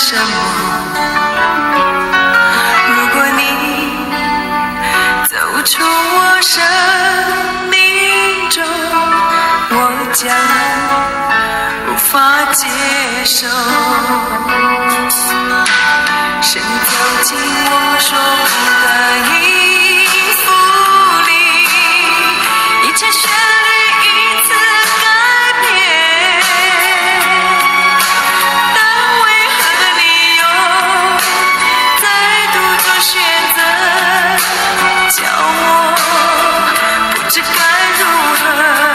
什么？如果你走出我生命中，我将无法接受。是你走进我说不的音符里，一切旋律因此改变。但为何你又再度做选择，叫我不知该如何？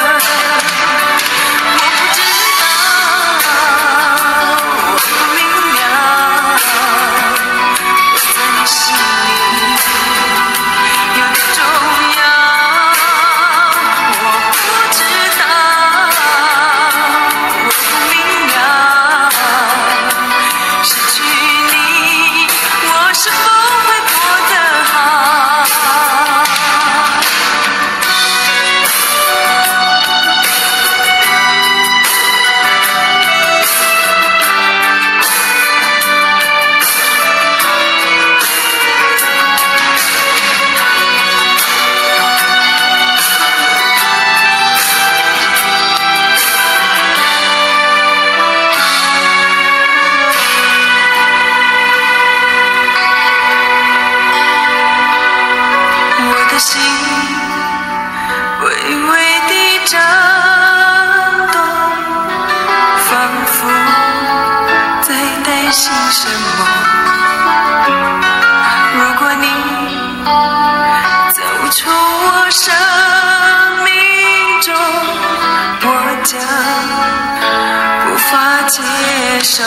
接受，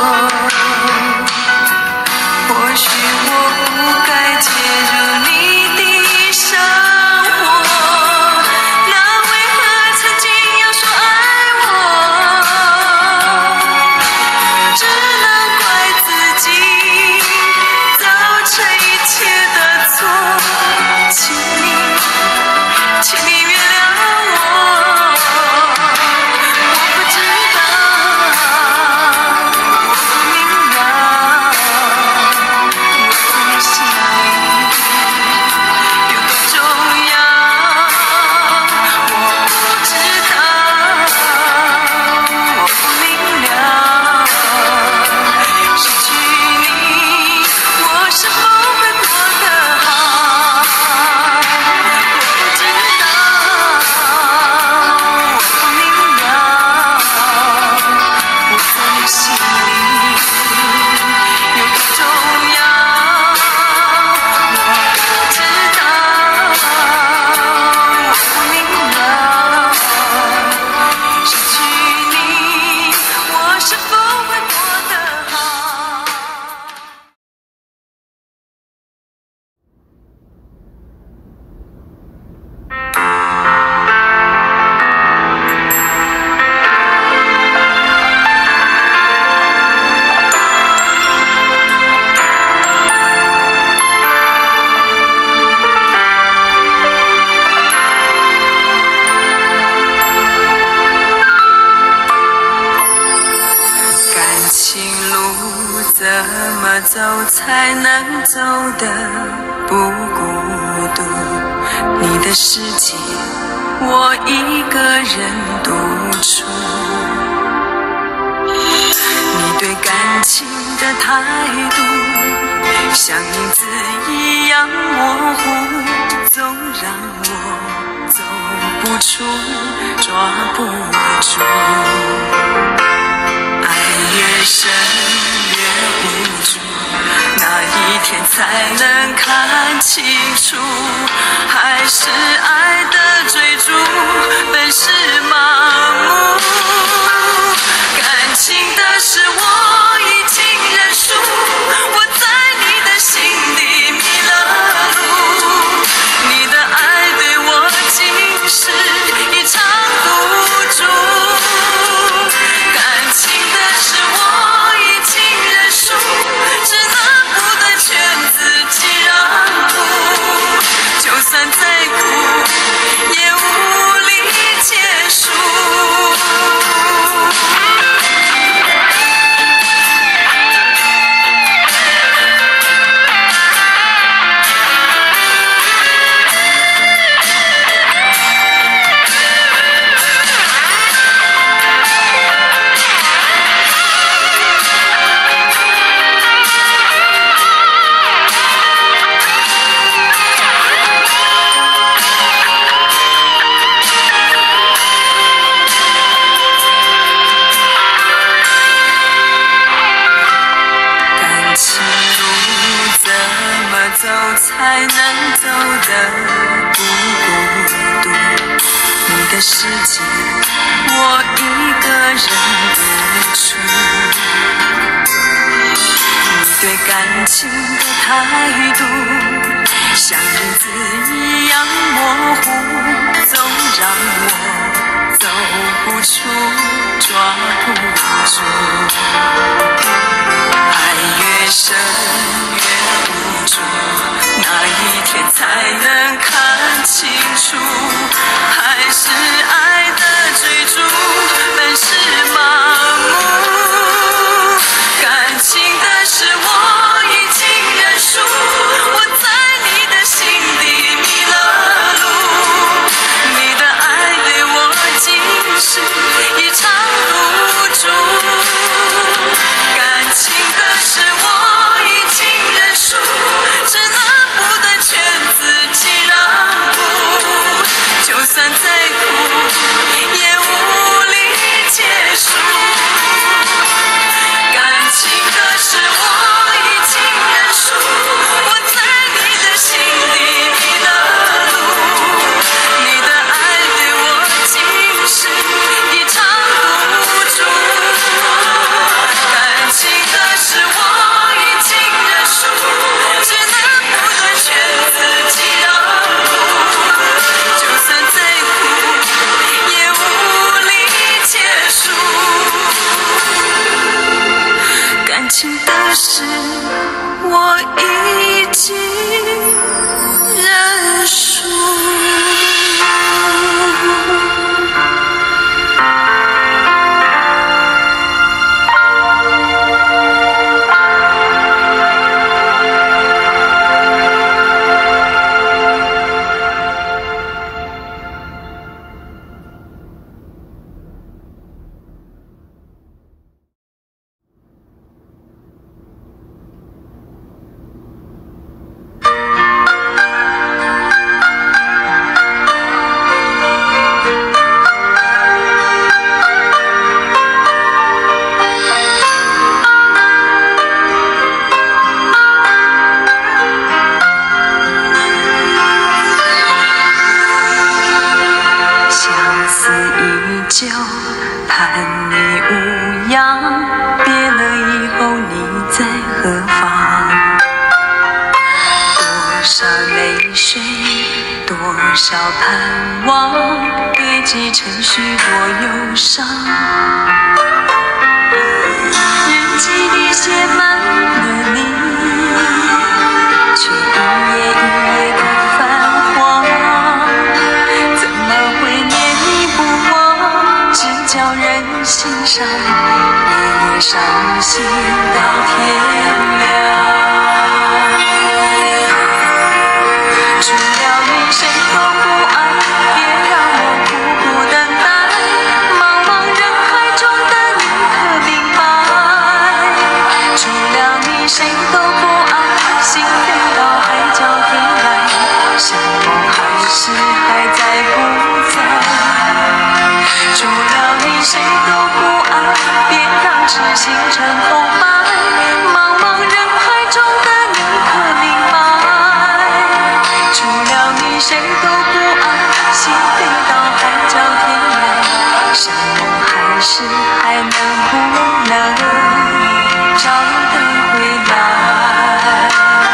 或许我不该介入你的生活，那为何曾经要说爱我？只能怪自己造成一切的错，请你原谅我。走才能走得不孤独，你的世界我一个人独处，你对感情的态度像影子一样模糊，总让我走不出，抓不住，爱越深越无助，哪一天才能看清楚？还是爱的追逐本是盲目，感情的事我已经认输，我在你的心里迷了路，你的爱对我竟是一场赌注，感情的事我已经认输，只能不断劝自己让步，就算再苦也无力结束。 才能走得不孤独。你的世界，我一个人独处。你对感情的态度，像影子一样模糊，总让我走不出，抓不住。爱越深越无助，哪一天才能看清楚？还是爱的追逐，本是盲目。感情的事我已经认输，我在你的心底迷了路。你的爱对我竟是一场赌注。感情的事我已经认输，只能不断劝自己让步，就算再苦也无力结束。感情的事我已经认输，我在你的心底迷了路。你的爱对我竟是一场赌注。感情的事我已经认输，只能不断劝自己让步，就算再苦也无力结束。感情的事我已经认输。盼你无恙，别了以后你在何方？多少泪水，多少盼望，堆积成许多忧伤。日记里写满了你，却一页一页的泛黄。怎么会念你不忘？只叫人心伤，夜夜伤心到天亮。除了你谁都不爱，别让我苦苦等待。茫茫人海中的你可明白？除了你谁都不爱，心飞到海角天涯，相梦还是还在不在？除了你谁都不爱，别让痴心成空白。茫茫人海中的你可明白？除了你谁都不爱，心飞到海角天涯，相梦还是还能不能找得回来？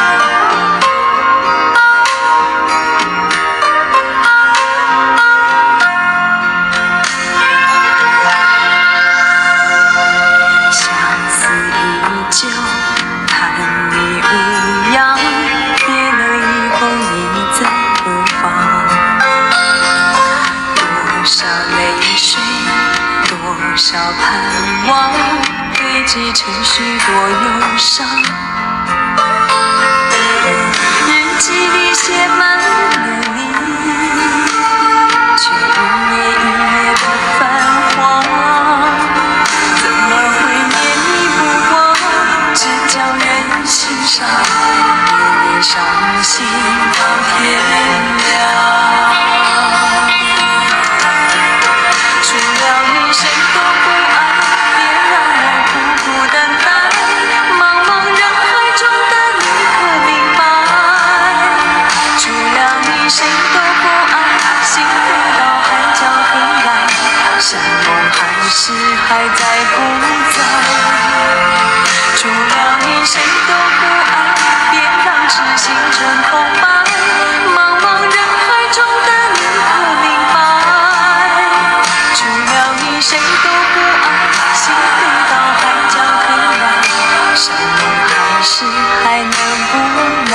相思依旧，盼你无恙，别了以后你在何方？多少泪水，多少盼望，堆积成许多忧伤。日记里写满了你，却一页一页的泛黄。怎么会念你不忘？只叫人心伤，夜夜伤心到天亮。除了你谁都不爱，别让我苦苦等待。茫茫人海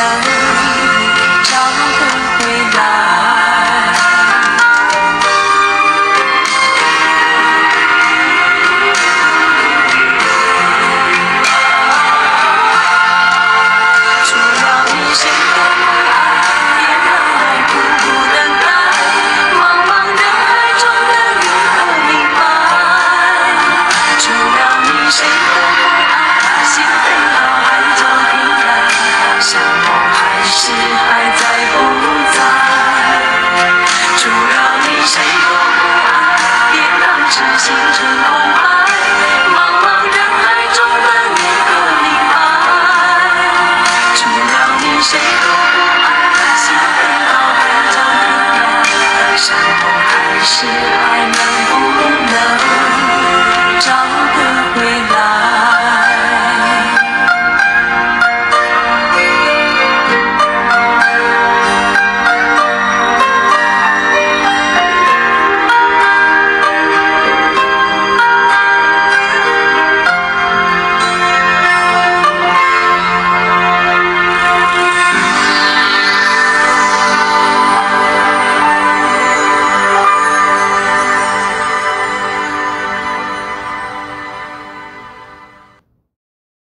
亮。